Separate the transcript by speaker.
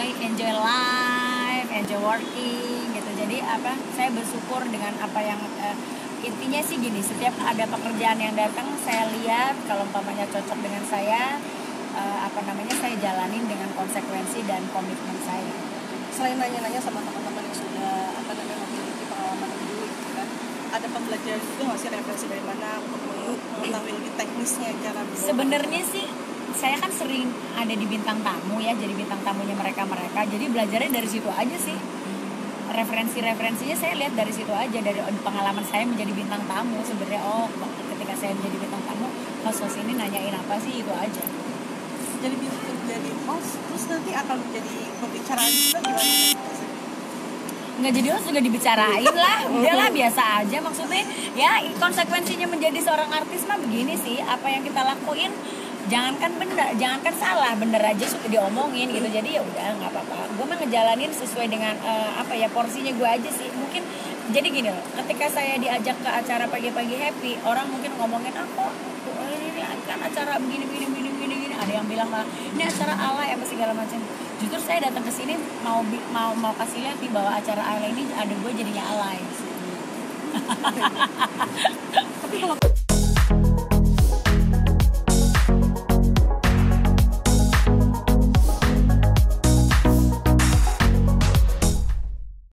Speaker 1: enjoy life, enjoy working gitu. Jadi saya bersyukur dengan apa yang intinya sih gini, setiap ada pekerjaan yang datang saya lihat kalau umpamanya cocok dengan saya, saya jalanin dengan konsekuensi dan komitmen saya.
Speaker 2: Selain nanya-nanya sama teman-teman yang sudah memiliki pengalaman dulu gitu kan, ada pembelajaran juga nggak sih, referensi dari mana untuk mengetahui lebih teknisnya cara berdoa?
Speaker 1: Sebenarnya sih saya kan sering ada di bintang tamu ya, jadi bintang tamunya mereka, jadi belajarnya dari situ aja sih. Referensinya saya lihat dari situ aja, dari pengalaman saya menjadi bintang tamu. Sebenarnya ketika saya menjadi bintang tamu, host ini nanyain apa sih, itu aja.
Speaker 2: Jadi host terus nanti akan menjadi pembicaraan juga gimana?
Speaker 1: Nggak jadi host juga dibicarain lah, udahlah biasa aja. Maksudnya ya konsekuensinya menjadi seorang artis mah begini sih, apa yang kita lakuin jangankan salah, bener aja suka diomongin gitu. Jadi ya udah nggak apa-apa, gue mah ngejalanin sesuai dengan porsinya gue aja sih. Mungkin jadi gini loh, ketika saya diajak ke acara pagi-pagi happy, orang mungkin ngomongin ini kan acara begini, ada yang bilang lah ini acara alay apa segala macam. Justru saya datang ke sini mau kasih lihat nih bahwa acara alay ini ada gue jadinya alay.
Speaker 2: Tapi kalau